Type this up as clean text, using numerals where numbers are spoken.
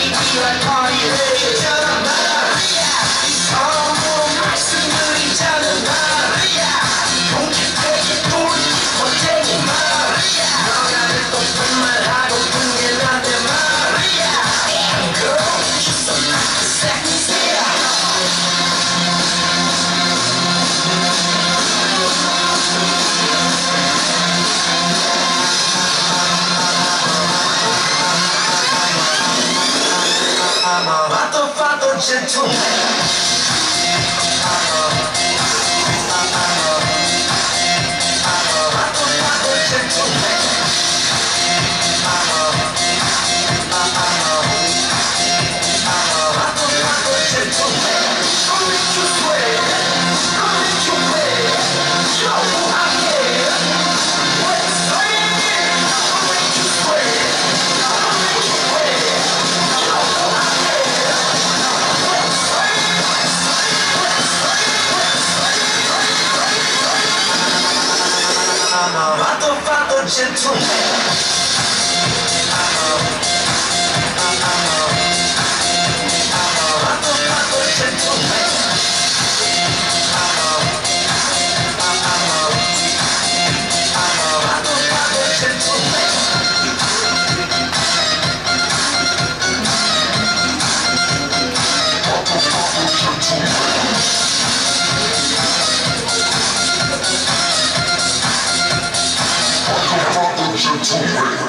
like party 해주잖아 말이야 처음으로 말씀드리자는 말이야 공식되게 돌리고 되니 말이야 너나를 똑똑 말하고픈 게 난데 말이야 Girl, you're so sexy fatto gentleman fatto gentleman Gentleman.